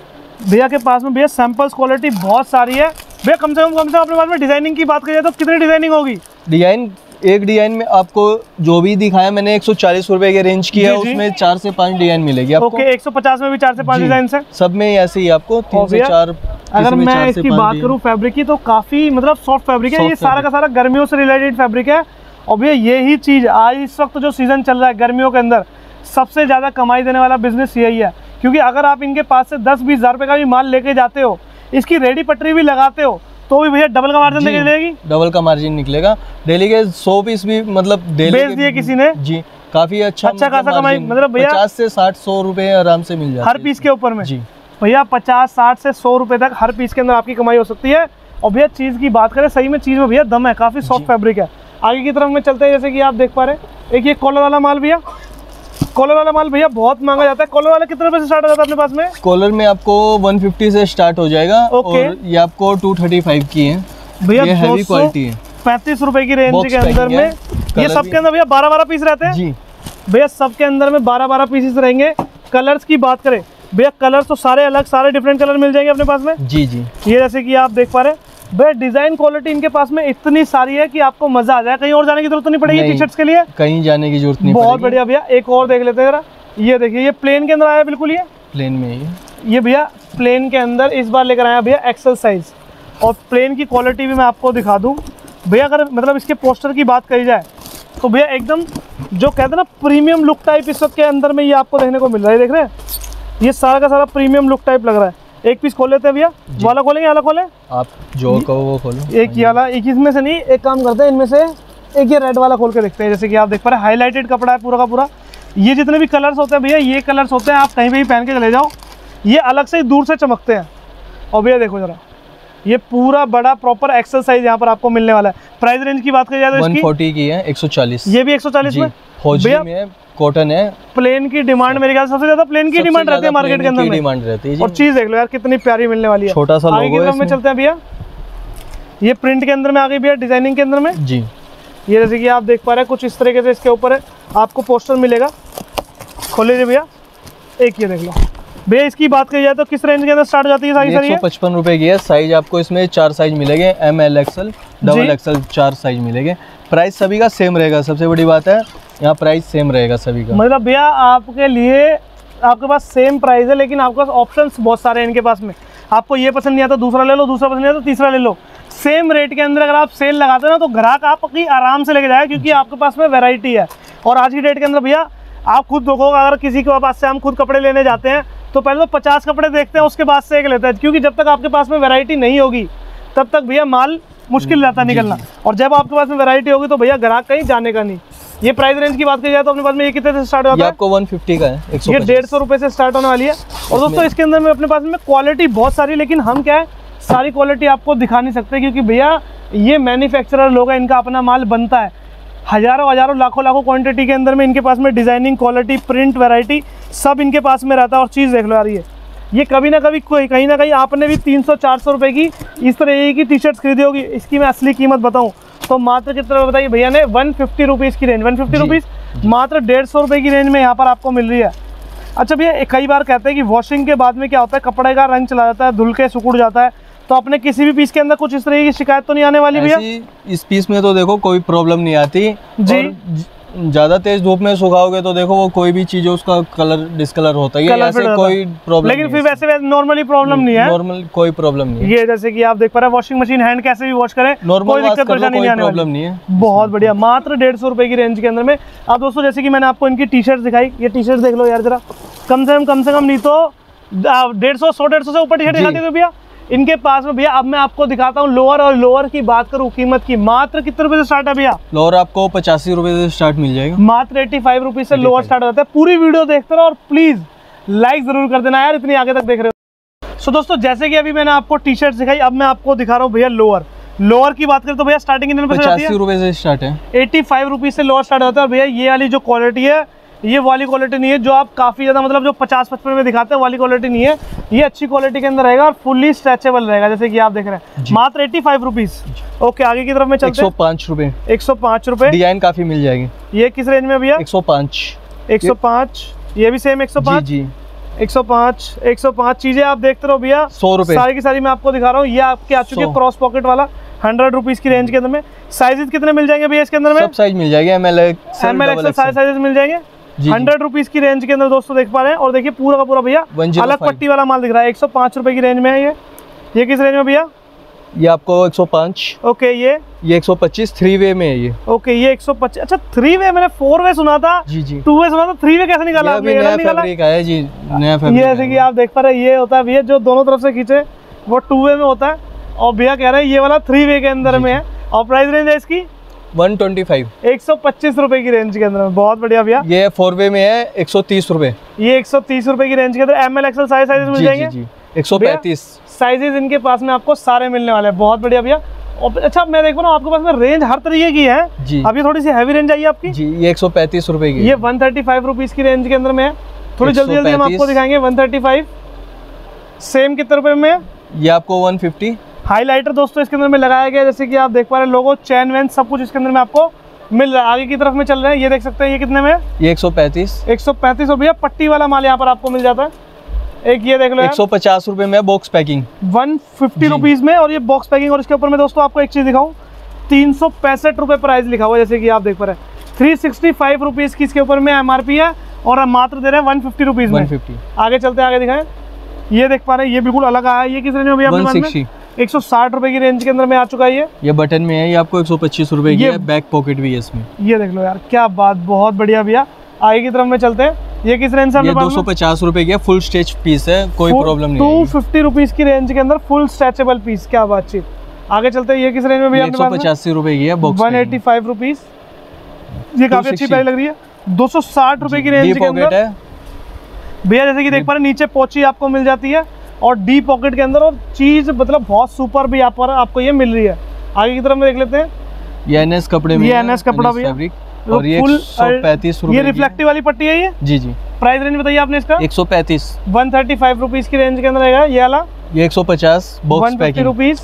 भैया के पास में भैया सैंपल्स क्वालिटी बहुत सारी है भैया। कम से कम अपने पास में डिजाइनिंग की बात करिए तो कितनी डिजाइनिंग होगी? डिजाइन एक डिजाइन में आपको जो भी दिखाया मैंने 140 रुपए के रेंज की है, उसमें 4 से 5 डिजाइन मिलेगी आपको। ओके, 150 में भी 4 से 5 डिजाइन है सब में, ऐसे ही आपको 3 से 4। अगर मैं इसकी बात करूं फैब्रिक की, तो काफी मतलब सॉफ्ट फैब्रिक है। ये सारा का सारा गर्मियों से रिलेटेड फैब्रिक है। और भैया यही चीज आज इस वक्त जो सीजन चल रहा है गर्मियों के अंदर, सबसे ज्यादा कमाई देने वाला बिजनेस यही है। क्योंकि अगर आप इनके पास से 10-20 हज़ार रुपए का भी माल लेके जाते हो, इसकी रेडी पटरी भी लगाते हो, तो भी भैया डबल का मार्जिन निकलेगी। डबल का मार्जिन निकलेगा। डेली के 100 पीस भी मतलब बेच दिए किसी ने जी, काफी अच्छा खासा कमाई, मतलब भैया 50 से 60-100 रुपए आराम से मिल जाते हैं हर पीस के ऊपर में जी। भैया 50-60 से 100 रुपए तक हर पीस के अंदर आपकी कमाई हो सकती है। और भैया चीज़ की बात करें, सही में चीज़ में भैया दम है, काफ़ी सॉफ्ट फैब्रिक है। आगे की तरफ में चलते हैं, जैसे कि आप देख पा रहे हैं, एक ये कॉलर वाला माल भैया। कॉलर वाला माल भैया बहुत महंगा जाता है। कॉलर वाला कितने रुपए से स्टार्ट हो जाता है अपने पास में? कॉलर में आपको 150 से स्टार्ट हो जाएगा। और ये आपको 235 की है भैया। ये हैवी क्वालिटी है। 35 रुपए की रेंज के अंदर में। ये सबके अंदर भैया 12-12 पीस रहते हैं जी भैया। सबके अंदर में 12-12 पीसेस रहेंगे। कलर्स की बात करें भैया, कलर्स तो सारे अलग, सारे डिफरेंट कलर मिल जाएंगे अपने पास में जी। ये जैसे कि आप देख पा रहे हैं भैया, डिजाइन क्वालिटी इनके पास में इतनी सारी है कि आपको मजा आ जाए। कहीं और जाने की जरूरत नहीं पड़ेगी टी शर्ट्स के लिए, कहीं जाने की जरूरत नहीं। बहुत बढ़िया भैया। एक और देख लेते हैं जरा। ये देखिए, ये प्लेन के अंदर आया, बिल्कुल ये प्लेन में ये भैया प्लेन के अंदर इस बार लेकर आया भैया एक्सेल साइज। और प्लेन की क्वालिटी भी मैं आपको दिखा दूं भैया। अगर मतलब इसके पोस्टर की बात करी जाए तो भैया एकदम जो कहते हैं ना प्रीमियम लुक टाइप इस के अंदर में ये आपको देखने को मिल रहा है। देख रहे हैं, ये सारा का सारा प्रीमियम लुक टाइप लग रहा है। एक पीस खोल लेते हैं भैया। वाला खोलेंगे, वाला खोलें आप जो कहो वो खोलो। एक ही वाला, एक इसमें से नहीं, एक काम करते हैं, इनमें से एक ये रेड वाला खोल के देखते हैं। जैसे कि आप देख पा रहे हैं, हाईलाइटेड कपड़ा है पूरा का पूरा। ये जितने भी कलर्स होते हैं भैया, ये कलर्स होते हैं, आप कहीं पे भी पहन के चले जाओ, ये अलग से दूर से चमकते हैं। और भैया देखो जरा, ये पूरा बड़ा प्रॉपर एक्सेल साइज यहाँ पर आपको मिलने वाला है। प्राइस रेंज की बात करी जाए तो 140 की है, 140। ये भी 140 में फौजी में है, कॉटन है। प्लेन की डिमांड मेरे ख्याल सबसे ज्यादा प्लेन की डिमांड रहती है मार्केट के अंदर में। डिमांड रहती है। और चीज देख लो यार कितनी प्यारी मिलने वाली है। छोटा सा लोगो है। में चलते हैं भैया, ये प्रिंट के अंदर में आ गई भैया, डिजाइनिंग के अंदर में जी। ये जैसे कि आप देख पा रहे हैं कुछ इस तरीके से इसके ऊपर आपको पोस्टर मिलेगा। खोल लीजिए भैया, एक ये देख लो भैया। इसकी बात करी जाए तो किस रेंज के अंदर स्टार्ट हो जाती है सारी? 155 रुपए की है। साइज आपको इसमें 4 साइज मिलेंगे, ML XL double XL 4 size मिलेंगे। प्राइस सभी का सेम रहेगा, सबसे बड़ी बात है यहाँ प्राइस सेम रहेगा सभी का। मतलब भैया आपके लिए आपके पास सेम प्राइस है, लेकिन आपके पास ऑप्शंस बहुत सारे हैं इनके पास में। आपको ये पसंद नहीं आता दूसरा ले लो, दूसरा पसंद नहीं आता तीसरा ले लो। सेम रेट के अंदर अगर आप सेल लगाते हैं ना तो ग्राहक आपकी आराम से लेके जाएगा, क्योंकि आपके पास में वैरायटी है। और आज की डेट के अंदर भैया आप खुद देखोगे, अगर किसी के पास से हम खुद कपड़े लेने जाते हैं तो पहले तो 50 कपड़े देखते हैं, उसके बाद से एक लेते हैं, क्योंकि जब तक आपके पास में वैरायटी नहीं होगी तब तक भैया माल मुश्किल रहता निकलना। और जब आपके पास में वैरायटी होगी तो भैया ग्राहक कहीं जाने का नहीं। ये प्राइस रेंज की बात की जाए तो अपने पास में ये कितने से स्टार्ट होता है? आपको 150 का है, ये 150 रुपए से स्टार्ट होने वाली है। और दोस्तों इसके अंदर में अपने पास में क्वालिटी बहुत सारी, लेकिन हम क्या है सारी क्वालिटी आपको दिखा नहीं सकते, क्योंकि भैया ये मैन्युफैक्चरर लोग हैं, इनका अपना माल बनता है। हज़ारों लाखों क्वांटिटी के अंदर में इनके पास में डिज़ाइनिंग, क्वालिटी, प्रिंट, वैरायटी सब इनके पास में रहता है। और चीज़ देख लो यार, ये कभी ना कभी कहीं ना कहीं आपने भी 300-400 रुपये की इस तरह की टी शर्ट्स खरीदी होगी। इसकी मैं असली कीमत बताऊं तो मात्र कितना बताइए भैया ने? 150 रुपीज़ की रेंज, 150 रुपीज़ मात्र 150 रुपये की रेंज में यहाँ पर आपको मिल रही है। अच्छा भैया, कई बार कहते हैं कि वॉशिंग के बाद में क्या होता है, कपड़े का रंग चला जाता है, धुल के सिकुड़ जाता है, तो अपने किसी भी पीस के अंदर कुछ इस तरह की शिकायत तो नहीं आने वाली भैया? इस पीस में तो देखो कोई प्रॉब्लम नहीं आती जी। ज्यादा तेज धूप में सुखाओगे तो देखो वो कोई भी चीज है उसका कलर डिस्कलर होता है, ऐसे कोई प्रॉब्लम। लेकिन फिर वैसे नॉर्मली प्रॉब्लम नहीं है, नॉर्मल कोई प्रॉब्लम नहीं है। ये जैसे कि आप देख पा रहे हैं वॉशिंग मशीन हैंड कैसे भी वॉश करें, कोई दिक्कत परेशानी नहीं आने वाली, प्रॉब्लम नहीं है। बहुत बढ़िया, मात्र 150 रुपए की रेंज के अंदर में। अब दोस्तों जैसे कि मैंने आपको इनकी टी शर्ट दिखाई, ये टी शर्ट देख लो यार जरा, कम से कम नहीं तो 150 से ऊपर टी शर्ट दिखाती है भैया इनके पास में। भैया अब मैं आपको दिखाता हूँ लोअर, और लोअर की बात करूँ कीमत की, मात्र कितने रुपए से स्टार्ट है भैया? लोअर आपको 85 रुपए से स्टार्ट मिल जाएगा, मात्र 85 रुपीज से लोअर स्टार्ट होता है। पूरी वीडियो देखते रहो और प्लीज लाइक जरूर कर देना यार, इतनी आगे तक देख रहे हो। सो दोस्तों जैसे कि अभी मैंने आपको टी शर्ट दिखाई, अब मैं आपको दिखा रहा हूँ भैया लोअर। लोअर की बात करें तो भैया स्टार्टिंग कितने रुपए से होती है? 85 रुपए से स्टार्ट है, 85 रुपीज से लोअर स्टार्ट होता है। भैया ये वाली जो क्वालिटी है, ये वाली क्वालिटी नहीं है जो आप काफ़ी ज़्यादा मतलब जो 50-55 में दिखाते हैं वाली क्वालिटी नहीं है, ये अच्छी क्वालिटी के अंदर रहेगा और फुल्ली स्ट्रेचेबल रहेगा, जैसे कि आप देख रहे हैं। मात्र 85 रुपीज़। ओके आगे की तरफ में चलते हैं। 105 रुपए, 105 रुपए। डिजाइन काफ़ी मिल जाएगी। ये किस रेंज में भैया? 105। ये भी सेम 105 जी। 105 चीज़ें आप देखते रहो भैया, 100 रुपए सारी की सारी मैं आपको दिखा रहा हूँ। ये आपके आ चुके क्रॉस पॉकेट वाला 100 रुपीज़ की रेंज के अंदर में। साइजेस कितने मिल जाएंगे भैया इसके अंदर में? सब साइज मिल जाएंगे, ML XL सारे साइजेस मिल जाएंगे 100 रुपीज़ की रेंज के अंदर दोस्तों देख पा रहे हैं। और देखिए पूरा का पूरा भैया अलग पट्टी वाला माल दिख रहा है, 105 रुपए की रेंज में है ये किस रेंज में भैया? ये आपको 105। ओके ये 125 3 वे में है ये। ओके ये 125। अच्छा 3 वे, मैंने 4 वे सुना था जी, 2 वे सुना था, 3 वे कैसे निकाला आपने? नया फैब्रिक है जी, नया फैब्रिक। ये जैसे कि आप देख पा रहे हैं, ये होता है भैया जो दोनों तरफ से खींचे वो 2 वे में होता है, और भैया कह रहे हैं ये वाला 3 वे के अंदर में है। और प्राइस रेंज है इसकी 125, 125 रुपए की रेंज के अंदर में। बहुत बढ़िया भैया। ये 4 वे में है 130 रुपए। ये 130 रुपए की रेंज के अंदर ML XL साइजेस मिल जाएंगे जी। 135 साइजेस इनके पास में आपको सारे मिलने वाले हैं। बहुत बढ़िया भैया। और अच्छा मैं देख पा रहा हूँ आपके पास में रेंज हर तरीके की है जी। अभी थोड़ी सी हैवी रेंज आई है आपकी जी। ये 135 रुपए की, ये 135 रुपीज की रेंज के अंदर में है। थोड़ी जल्दी हम आपको दिखाएंगे। 135 सेम कितने रुपए में है? ये आपको 150। हाईलाइटर दोस्तों इसके अंदर में लगाया गया, जैसे कि आप देख पा रहे हैं, लोगो, चैन वैन सब कुछ इसके अंदर में आपको मिल रहा है। आगे की तरफ में चल रहे हैं, ये देख सकते हैं। ये कितने में है? ये 135। 135 भैया पट्टी वाला माल यहाँ पर आपको मिल जाता है। एक ये देख लो 150 रुपए में बॉक्स पैकिंग, 150 रुपीज में, और ये बॉक्स पैकिंग। और इसके ऊपर में दोस्तों आपको एक चीज दिखाऊं, 365 रुपए प्राइस लिखा हुआ है, जैसे कि आप देख पा रहे हैं। 365 रुपीज की इसके ऊपर में MRP है, और हम मात्र दे रहे हैं 150 रुपीज में। 150। आगे चलते हैं, आगे दिखाएं। ये देख पा रहे हैं, ये बिल्कुल अलग आया है। ये किस रेंज में भैया? 160। 160 रुपए की रेंज के अंदर में आ चुका है। ये बटन में है, ये आपको 125 रुपए की है। बैक पॉकेट भी है इसमें। ये देख लो यार, क्या बात, बहुत बढ़िया भैया। आगे की तरफ में चलते हैं। ये किस रेंज से? 250 रुपए की है, फुल स्ट्रेच पीस है, कोई प्रॉब्लम नहीं। 250 रुपीज की रेंज के अंदर फुल स्ट्रेचेबल पीस, क्या बातचीत। आगे चलते हैं। ये किस रेंज में भैया? 185 रुपए की है, 185 रुपीज। ये काफी अच्छी प्राइस लग रही है। 260 रुपए की रेंज के अंदर भैया, जैसे कि देख पा रहे हैं, नीचे पोची आपको मिल जाती है, और डी पॉकेट के अंदर, और चीज मतलब बहुत सुपर भी यहाँ पर आपको ये मिल रही है। आगे की तरफ में देख लेते हैं, ये एनएस कपड़े में, ये एनएस कपड़ा भी है, और ये 135 रुपए। ये रिफ्लेक्टिव वाली पट्टी है ये? जी जी। प्राइस रेंज बताइए आपने इसका? 135, 135 रुपीज की रेंज के अंदर रहेगा ये वाला। ये 150 बॉक्स 150 रुपीज।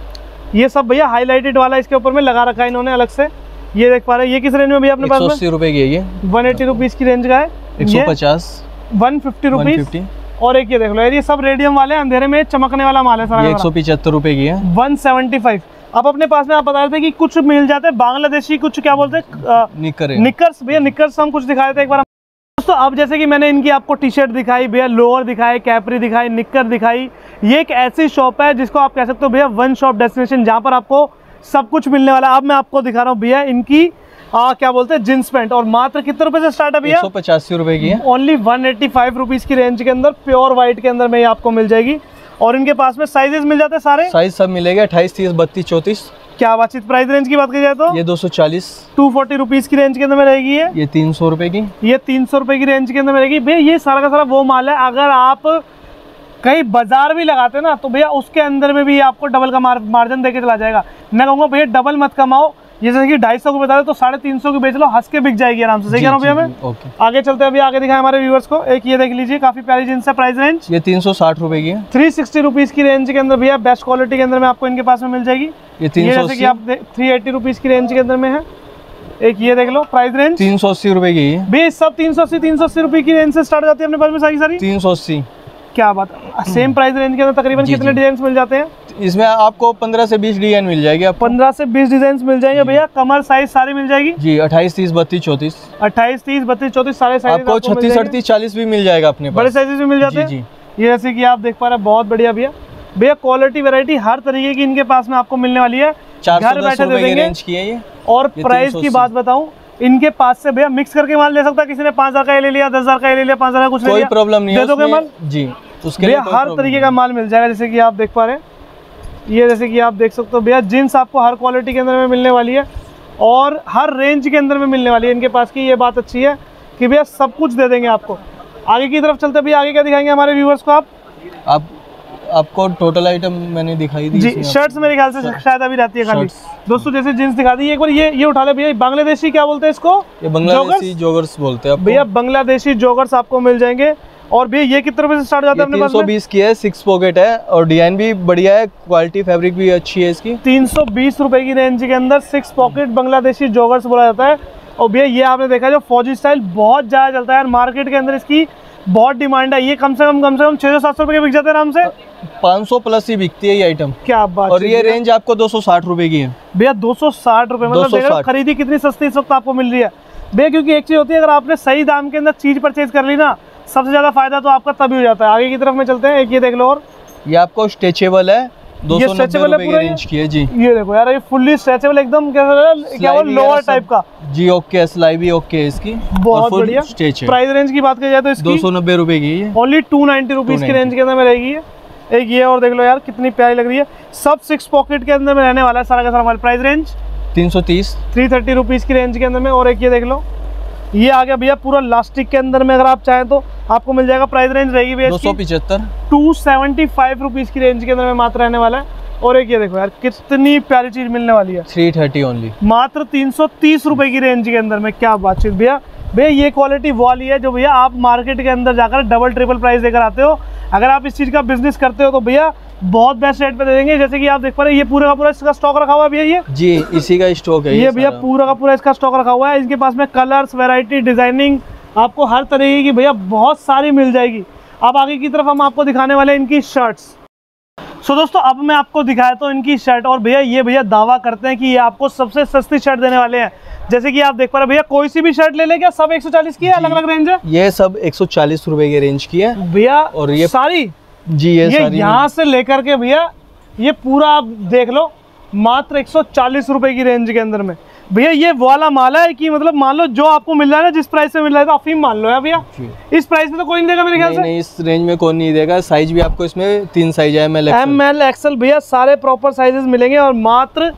ये सब भैया हाईलाइटेड वाला इसके ऊपर में लगा रखा है इन्होंने अलग से, ये देख पा रहे हैं। ये किस रेंज में भैया अपने पास में? 180 रुपए की है ये। 180 रुपीज की रेंज का है। 150, 150 रुपीज। और एक ये देख लो यार, ये सब रेडियम वाले, अंधेरे में चमकने वाला माल है सारा। ये 175 रुपए की है। 175। अब अपने पास में आप बता रहे थे कि कुछ मिल जाते हैं बांग्लादेशी, कुछ क्या बोलते हैं, निकर्स। भैया निकर्स हम कुछ दिखा देते एक बार दोस्तों। अब जैसे कि मैंने इनकी आपको टी शर्ट दिखाई भैया, लोअर दिखाई, कैपरी दिखाई, निक्कर दिखाई। ये एक ऐसी शॉप है जिसको आप कह सकते हो भैया वन शॉप डेस्टिनेशन, जहाँ पर आपको सब कुछ मिलने वाला है। अब मैं आपको दिखा रहा हूँ भैया इनकी क्या बोलते हैं जींस पैंट, और मात्र कितने रुपए से स्टार्ट है भैया? 185 रुपए की है। ओनली 185 रुपीज की रेंज के अंदर प्योर व्हाइट के अंदर में ये आपको मिल जाएगी। और इनके पास में साइजेस मिल जाते हैं सारे, साइज सब मिलेगा, 28, 30, 32, 34। क्या बातचीत। प्राइस रेंज की बात की जाए तो ये 240, 240 रुपीज की रेंज के अंदर में रहेगी ये। ये 300 रुपए की, ये 300 रुपए की रेंज के अंदर में रहेगी भैया। ये सारा का सारा वो माल है, अगर आप कहीं बाजार भी लगाते ना तो भैया उसके अंदर में भी आपको डबल का मार्जिन देके चला जाएगा। मैं कहूँगा भैया डबल मत कमाओ, जैसे कि 250 को बता दे तो 350 की बेच लो, हंस के बिक जाएगी आराम से। सही कह रहा हूँ भैया मैं? ओके। आगे चलते हैं, अभी आगे दिखाएं हमारे व्यूअर्स को। एक ये देख लीजिए, काफी प्यारी जींस है। प्राइस रेंज ये 360 रुपए की है। 360 रुपीज की रेंज के अंदर भैया बेस्ट क्वालिटी के अंदर में आपको इनके पास में मिल जाएगी। ये 380, जैसे कि आप 380 रुपीज की रेंज के अंदर में है। एक ये देख लो, प्राइस रेंज 380 रुपए की है भैया। सब 380 रुपए की रेंज से स्टार्ट जाती है अपने पास में सारी 380। क्या बात है। सेम प्राइस रेंज के अंदर तकरीबन कितने डिजाइन मिल जाते हैं इसमें? आपको 15 से 20 डिजाइन मिल जाएगी। आपको 15 से 20 डिजाइन मिल जाएंगे भैया। कमर साइज सारी मिल जाएगी जी। 28, 30, 32, 34। 28, 30, 32, 34 सारे साइज आपको 36, 38, 40 भी मिल जाएगा अपने पास। बड़े साइजेस भी मिल जाते हैं। ये जैसे कि आप देख पा रहे हैं, बहुत बढ़िया भैया। भैया क्वालिटी वैरायटी हर तरीके की इनके पास में आपको मिलने वाली है। 410 रुपए की रेंज की है ये। और प्राइस की बात बताऊं, इनके पास से भैया मिक्स करके माल ले सकता है। किसी ने 5000 का ये ले लिया, 10,000 का ये ले लिया, 5000 का कुछ ले लिया, कोई प्रॉब्लम नहीं है, दे दोगे माल जी। उसके भैया हर तरीके का माल मिल जाएगा। जैसे कि आप देख पा रहे हैं, ये जैसे कि आप देख सकते हो भैया, जींस आपको हर क्वालिटी के अंदर में मिलने वाली है और हर रेंज के अंदर में मिलने वाली है इनके पास की। ये बात अच्छी है कि भैया सब कुछ दे देंगे आपको। आगे की तरफ चलते भैया, आगे क्या दिखाएंगे हमारे व्यूअर्स को आप? आपको टोटल आइटम मैंने दिखाई दी जी। शर्ट्स मेरे ख्याल से शायद अभी रहती है खाली दोस्तों। जैसे जींस दिखा दी, एक बार ये उठा ले भैया। बांग्लादेशी क्या बोलते हैं इसको? ये बांग्लादेशी जॉगर्स बोलते हैं भैया। बांग्लादेशी जॉगर्स आपको मिल जाएंगे। और भैया ये कितने रुपए से स्टार्ट जाता है अपने पास में? 320 की है, 6 पॉकेट है और डिजाइन भी बढ़िया है, क्वालिटी फैब्रिक भी अच्छी है इसकी। 320 रुपए की रेंज के अंदर 6 पॉकेट बांग्लादेशी जॉगर्स बोला जाता है। और भैया ये आपने देखा जो फौजी स्टाइल बहुत ज्यादा चलता है मार्केट के अंदर, इसकी बहुत डिमांड है। ये कम से कम 600-700 रुपए के बिक जाते हैं आराम से। 500 प्लस ही बिकती है ये आइटम। क्या बात। और ये रेंज आपको 260 रुपए की है भैया। 260 रुपए, मतलब खरीदी कितनी सस्ती इस वक्त आपको मिल रही है भैया। क्योंकि एक चीज होती है, अगर आपने सही दाम के अंदर चीज परचेज कर ली ना, सबसे ज्यादा फायदा तो आपका तभी हो जाता है। आगे की तरफ में चलते हैं। एक ये देख लो, और ये आपको स्ट्रेचेबल है, 290 रुपए की रेंज की है जी। ये देखो यार, ये फुल्ली स्ट्रेचेबल एकदम, क्या लोअर टाइप का जी। ओके, सिलाई भी ओके है इसकी, बहुत बढ़िया। प्राइस रेंज की बात की जाए तो इसकी 290 रुपए की है। ओनली 290 रुपीज की रेंज के अंदर में रहेगी। एक ये और देख लो यार, कितनी प्यारी लग रही है। सब 6 पॉकेट के अंदर में रहने वाला है सारा का सारा हमारे। प्राइस रेंज 330 रुपीज की रेंज के अंदर में। और एक ये देख लो, ये आ गया भैया पूरा लास्टिक के अंदर में, अगर आप चाहें तो आपको मिल जाएगा। प्राइस रेंज रहेगी भैया 275, 275 रुपीज की रेंज के अंदर में मात्र रहने वाला है। और एक ये देखो यार, कितनी प्यारी चीज मिलने वाली है। 330 ओनली, मात्र 330 रुपए की रेंज के अंदर में। क्या बातचीत भैया। भैया ये क्वालिटी वो वाली है जो भैया आप मार्केट के अंदर जाकर डबल ट्रिपल प्राइस देकर आते हो। अगर आप इस चीज का बिजनेस करते हो तो भैया बहुत बेस्ट रेट पे दे देंगे। जैसे कि आप देख पा रहे हैं, ये पूरा का पूरा इसका स्टॉक रखा हुआ है भैया। ये जी इसी का स्टॉक है ये भैया, पूरा का पूरा इसका स्टॉक रखा हुआ है। इसके पास में कलर्स, वैरायटी, डिजाइनिंग आपको हर तरीके की भैया बहुत सारी मिल जाएगी। अब आगे की तरफ हम आपको दिखाने वाले हैं इनकी शर्ट्स। सो दोस्तों, अब मैं आपको दिखाया तो इनकी शर्ट, और भैया ये भैया दावा करते हैं कि ये आपको सबसे सस्ती शर्ट देने वाले हैं। जैसे कि आप देख पा रहे हैं भैया, कोई सी भी शर्ट ले ले क्या? सब 140 की है, अलग अलग रेंज है। ये सब 140 रुपए की रेंज की है भैया। और ये सारी जी ये सारी यहाँ से लेकर के भैया ये पूरा आप देख लो, मात्र 140 रुपए की रेंज के अंदर में। भैया ये वाला माल है कि मतलब मान लो जो आपको मिल रहा है ना, जिस प्राइस में मिल रहा है, तो अफीम मान लो है भैया। इस प्राइस में तो कोई नहीं देगा मेरे ख्याल से। नहीं, इस रेंज में कोई नहीं देगा। साइज भी आपको इसमें 3 साइज है, ML XL भैया, सारे प्रॉपर साइजेस मिलेंगे। और मात्र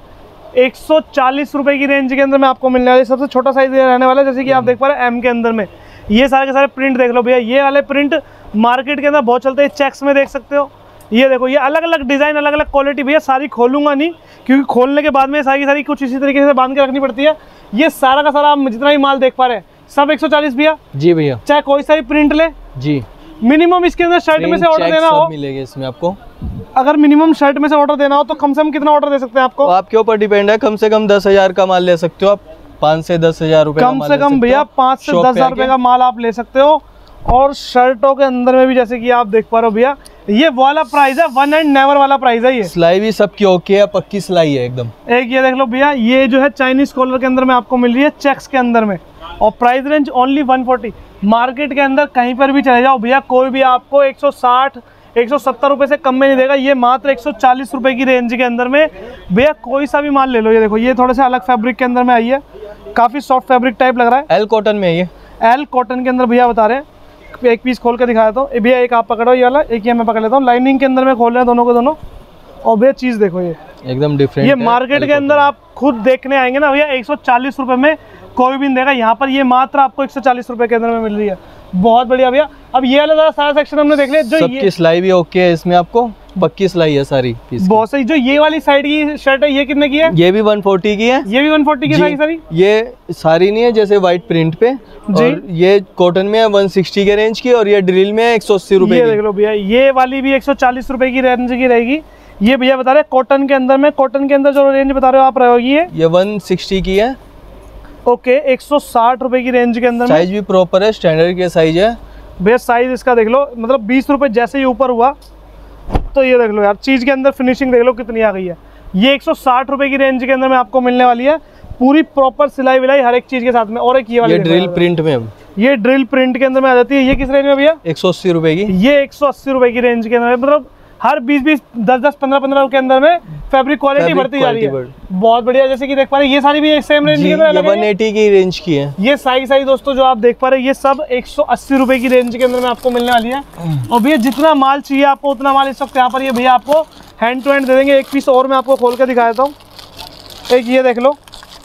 140 रुपए की रेंज के अंदर में आपको मिलने वाले सबसे छोटा साइज रहने वाला है। जैसे कि आप देख पा रहे हैं M के अंदर में। ये सारे के सारे प्रिंट देख लो भैया, ये वाले प्रिंट मार्केट के अंदर बहुत चलते हैं। चेक्स में देख सकते हो, ये देखो, ये अलग अलग डिज़ाइन, अलग अलग क्वालिटी भैया, सारी खोलूंगा नहीं क्योंकि खोलने के बाद में सारी की सारी कुछ इसी तरीके से बांध के रखनी पड़ती है। ये सारा का सारा आप जितना भी माल देख पा रहे हैं सब 140 भैया। जी भैया, चाहे कोई सा भी प्रिंट ले जी। मिनिमम इसके अंदर शर्ट में से ऑर्डर देना हो, मिलेगा इसमें आपको। अगर मिनिमम शर्ट में से ऑर्डर देना हो तो कम से कम कितना ऑर्डर दे सकते हैं आपको? आपके ऊपर डिपेंड है, कम से कम 10,000 का माल ले सकते हो आप, 5 से 10,000 रुपए कम से कम भैया 5 से 10,000 रुपए का माल आप ले सकते हो। और शर्टों के अंदर में भी जैसे कि आप देख पा रहे हो भैया, ये वाला प्राइस है, वन एंड नेवर वाला प्राइस है। ये सिलाई भी सबकी ओके है, पक्की सिलाई है एकदम। एक ये देख लो भैया, ये जो है चाइनीज कॉलर के अंदर में आपको मिल रही है, चेक्स के अंदर में, और प्राइस रेंज ओनली 140। मार्केट के अंदर कहीं पर भी चले जाओ भैया, कोई भी आपको 160 170 रुपये से कम में नहीं देगा। ये मात्र 140 रुपये की रेंज के अंदर में भैया कोई सा भी माल ले लो। ये देखो, ये थोड़े से अलग फैब्रिक के अंदर में आई है, काफ़ी सॉफ्ट फैब्रिक टाइप लग रहा है। एल कॉटन में ये, एल कॉटन के अंदर भैया बता रहे हैं। एक पीस खोल के दिखाया था भैया, एक आप पकड़ो ये वाला, एक ये मैं पकड़ लेता हूँ। लाइनिंग के अंदर में खोल रहे हैं दोनों को दोनों। और भैया चीज़ देखो, ये एकदम डिफरेंट, ये मार्केट के अंदर आप खुद देखने आएंगे ना भैया, 140 रुपये में कोई भी नहीं देगा। यहाँ पर ये मात्र आपको 140 रुपये के अंदर में मिल रही है। बहुत बढ़िया भैया। अब ये वाला सारा सेक्शन हमने देख लिया। जो सबकी सिलाई भी ओके है, इसमें आपको पक्की सिलाई है सारी पीस। बहुत सही। जो ये वाली साइड की शर्ट है, ये कितने की है? ये भी 140 की है। ये भी 140 की है सारी। ये सारी नहीं है, जैसे व्हाइट प्रिंट पे जी। और ये कॉटन में है 160 के रेंज की, और ये ड्रिल में है 180 रुपए की। ये देख लो भैया, ये वाली भी 140 रुपए की रेंज की रहेगी। ये भैया बता रहे कॉटन के अंदर में, कॉटन के अंदर जो रेंज बता रहे हो आप रहेगी ये 160 की है। ओके, 160 रुपए की रेंज के अंदर। साइज भी प्रॉपर है, स्टैंडर्ड के साइज है भैया। साइज इसका देख लो, मतलब 20 रुपए जैसे ही ऊपर हुआ तो ये देख लो यार, चीज़ के अंदर फिनिशिंग देख लो कितनी आ गई है। ये 160 रुपए की रेंज के अंदर में आपको मिलने वाली है, पूरी प्रॉपर सिलाई विलाई हर एक चीज़ के साथ में। और एक ये वाली ड्रिल प्रिंट में, ये ड्रिल प्रिंट के अंदर में आ जाती है। ये किस रेंज में भैया? 180 रुपए की। ये 180 रुपए की रेंज के अंदर, मतलब हर 20-20, 10-10, 15-15 के अंदर में फैब्रिक क्वालिटी बढ़ती जा रही है। बहुत बढ़िया। जैसे कि देख पा रहे हैं, ये सारी भी सेम रेंज की है, 180 की रेंज की है। ये सारी दोस्तों जो आप देख पा रहे हैं, ये सब 180 रुपए की रेंज के अंदर में आपको मिलने वाली है। और भैया जितना माल चाहिए आपको उतना माल इस वक्त यहाँ पर ये भैया आपको हैंड टू हैंड दे देंगे। एक पीस और मैं आपको खोल कर दिखा देता हूँ। एक ये देख लो,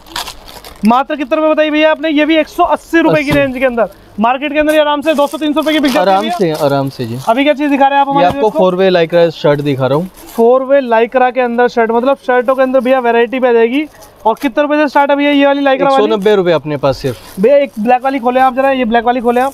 मात्र कितने रुपए बताइए भैया आपने? ये भी 180 रुपए की रेंज के अंदर। मार्केट के अंदर आराम से 200-300 रुपए की बिक जाती है। आराम से जी। अभी क्या चीज दिखा रहे हैं आप? ये आपको 4 वे लाइक्रा शर्ट दिखा रहा हूँ। 4 वे लाइक्रा के अंदर शर्ट, मतलब शर्टों के अंदर भैया वैरायटी पे आ जाएगी। और कितने रुपए से स्टार्ट है भैया ये वाली लाइक्रा वाली? 190 रुपए अपने पास सिर्फ। भैया एक ब्लैक वाली खोले आप जरा, ये ब्लैक वाली खोले आप।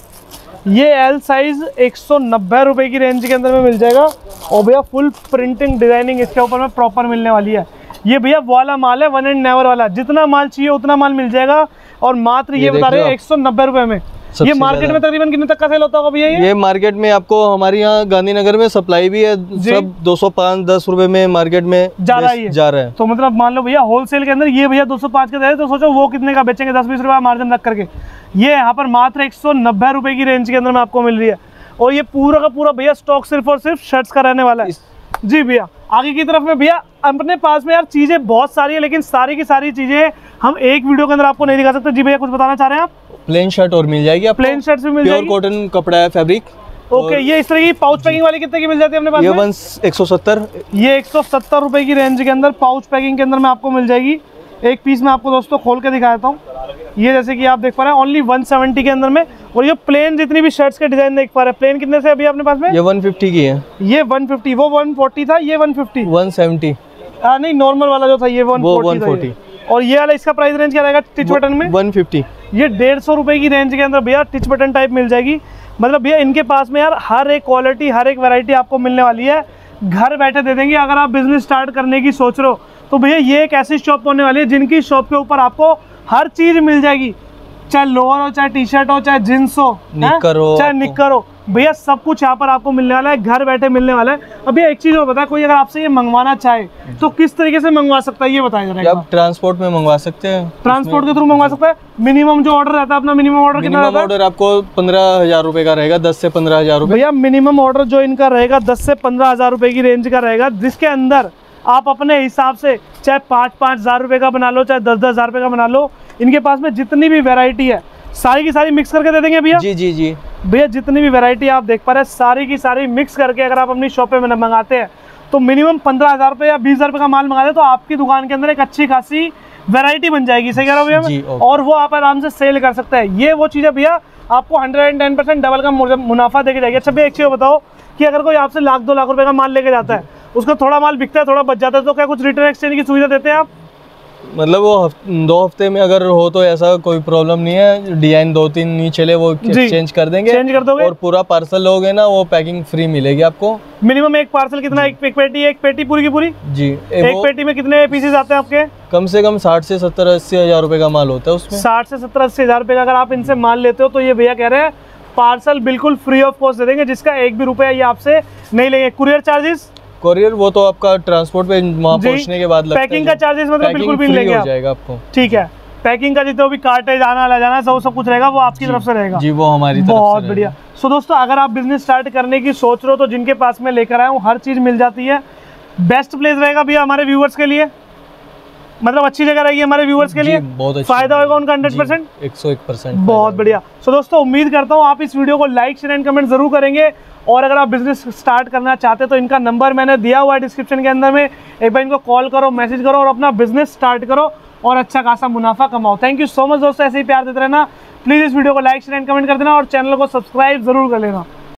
ये एल साइज 190 रुपए की रेंज के अंदर में मिल जाएगा। और भैया फुल प्रिंटिंग डिजाइनिंग इसके ऊपर में प्रॉपर मिलने वाली है। ये भैया वाला माल है, वन एंड नेवर वाला, जितना माल चाहिए उतना माल मिल जाएगा। और मात्र ये बता रहे हैं 190 रुपए में। ये मार्केट में तकरीबन कितने तक का सेल होता होगा भैया? ये मार्केट में आपको हमारे यहाँ गांधीनगर में सप्लाई भी है, सब 205-10 रुपए में मार्केट में जा रहा है। तो मतलब मान लो भैया होलसेल के अंदर ये भैया 205 के दे रहे, तो सोचो वो कितने का बेचेंगे, 10-20 रुपए मार्जिन रख करके। ये यहाँ पर मात्र 190 रुपए की रेंज के अंदर में आपको मिल रही है। और ये पूरा का पूरा भैया स्टॉक सिर्फ और सिर्फ शर्ट्स का रहने वाला है जी भैया। आगे की तरफ में भैया अपने पास में यार चीजें बहुत सारी है, लेकिन सारी की सारी चीजें हम एक वीडियो के अंदर आपको नहीं दिखा सकते। जी भैया कुछ बताना चाह रहे हैं आप? प्लेन शर्ट और मिल जाएगी, प्लेन शर्ट भी मिल जाएगी, प्योर कॉटन कपड़ा है फैब्रिक। ओके, ये इस तरह की पाउच पैकिंग वाली कितने की मिल जाती है अपने पास? ये 170। ये 170 रुपए की रेंज के अंदर पाउच पैकिंग के अंदर में आपको मिल जाएगी। एक पीस में आपको दोस्तों खोल के दिखा देता हूँ। ये जैसे कि आप देख पा रहे हैं ओनली 170 के अंदर में। और ये प्लेन जितनी भी शर्ट्स के डिजाइन देख पा रहे हैं, प्लेन कितने से अभी अपने पास में? ये 150 की है। ये 150, वो 140 था, ये 150 170। नहीं, नॉर्मल वाला जो था ये 140। और ये वाला इसका प्राइस रेंज क्या रहेगा टिच बटन में? 150। ये 150 रुपए की रेंज के अंदर भैया टिच बटन टाइप मिल जाएगी। मतलब भैया इनके पास में यार हर एक क्वालिटी, हर एक वैरायटी आपको मिलने वाली है, घर बैठे दे देंगे। अगर आप बिजनेस स्टार्ट करने की सोच रहे हो तो भैया ये एक ऐसी शॉप होने वाली है जिनकी शॉप के ऊपर आपको हर चीज मिल जाएगी, चाहे लोअर हो, चाहे टी शर्ट हो, चाहे जींस हो, निक्कर हो, चाहे निक्कर हो, भैया सब कुछ यहाँ पर आपको मिलने वाला है, घर बैठे मिलने वाला है। अभी एक चीज और बताया, कोई अगर आपसे ये मंगवाना चाहे तो किस तरीके से मंगवा सकता है ये बताया जरा। आप ट्रांसपोर्ट में मंगवा सकते हैं, ट्रांसपोर्ट के थ्रू मंगवा सकता है। मिनिमम जो ऑर्डर रहता है अपना, मिनिमम ऑर्डर कितना रहता है? ऑर्डर आपको 15,000 रुपए का रहेगा, 10 से 15,000 रुपए। भैया मिनिमम ऑर्डर जो इनका रहेगा 10 से 15,000 रुपए की रेंज का रहेगा, जिसके अंदर आप अपने हिसाब से चाहे 5-5 हज़ार रुपए का बना लो, चाहे 10-10 हज़ार रुपए का बना लो। इनके पास में जितनी भी वैरायटी है सारी की सारी मिक्स करके दे देंगे भैया। जी जी जी भैया, जितनी भी वैरायटी आप देख पा रहे हैं सारी की सारी मिक्स करके अगर आप अपनी शॉप पे मंगाते हैं तो मिनिमम 15,000 रुपए या 20,000 रुपए का माल मंगा दे तो आपकी दुकान के अंदर एक अच्छी खासी वैरायटी बन जाएगी। सही कह रहा हूँ भैया? और वो आप आराम से सेल कर सकते हैं। ये वो चीज़ है भैया, आपको 110% डबल का मुनाफा देके जाएगी। अच्छा भैया एक चीज़ बताओ कि अगर कोई आपसे 1-2 लाख रुपए का माल लेके जाता है, उसका थोड़ा माल बिकता है, थोड़ा बच जाता है, तो क्या कुछ रिटर्न एक्सचेंज की सुविधा देते हैं आप? मतलब वो 2 हफ्ते में अगर हो तो ऐसा कोई प्रॉब्लम नहीं है, डिजाइन 2-3 नहीं चले वो एक्सचेंज कर देंगे, चेंज कर दोगे। और पूरा पार्सल लोगे ना वो पैकिंग फ्री मिलेगी आपको। मिनिमम एक पार्सल कितना, एक पेटी पूरी की पूरी? जी। एक पेटी में कितने पीसेस आते हैं आपके? कम से कम 60 से 70-80 हज़ार रुपए का माल होता है उसमें। 60 से 70-80 हज़ार रुपए का अगर आप इनसे माल लेते हो तो ये भैया कह रहे हैं पार्सल बिल्कुल फ्री ऑफ कॉस्ट दे देंगे, जिसका 1 भी रुपया ये आपसे नहीं लेंगे। Courier charges? कोरियर वो तो आपका ट्रांसपोर्ट पे वहाँ पहुँचने के बाद लगता है। पैकिंग का चार्जेस मतलब बिल्कुल भी नहीं लेंगे हो जाएगा आपको। ठीक है, पैकिंग का जितना भी कार्टेज आना ले जाना सब कुछ रहेगा वो आपकी तरफ से रहेगा। जी, वो हमारी तरफ से। बहुत बढ़िया। सो दोस्तों, अगर आप बिजनेस स्टार्ट करने की सोच रहे हो तो जिनके पास में लेकर आया हूँ हर चीज़ मिल जाती है। बेस्ट प्लेस रहेगा भैया हमारे व्यूअर्स के लिए, मतलब अच्छी जगह रहेगी हमारे व्यूअर्स के लिए, बहुत अच्छा फायदा होगा उनका 100%। 101%। बहुत बढ़िया। सो दोस्तों, उम्मीद करता हूँ आप इस वीडियो को लाइक शेयर एंड कमेंट जरूर करेंगे, और अगर आप बिजनेस स्टार्ट करना चाहते हैं तो इनका नंबर मैंने दिया हुआ है डिस्क्रिप्शन के अंदर में, एक बार इनको कॉल करो, मैसेज करो और अपना बिजनेस स्टार्ट करो और अच्छा खासा मुनाफा कमाओ। थैंक यू सो मच दोस्तों, ऐसे ही प्यार देते रहना। प्लीज़ इस वीडियो को लाइक शेयर एंड कमेंट कर देना और चैनल को सब्सक्राइब जरूर कर लेना।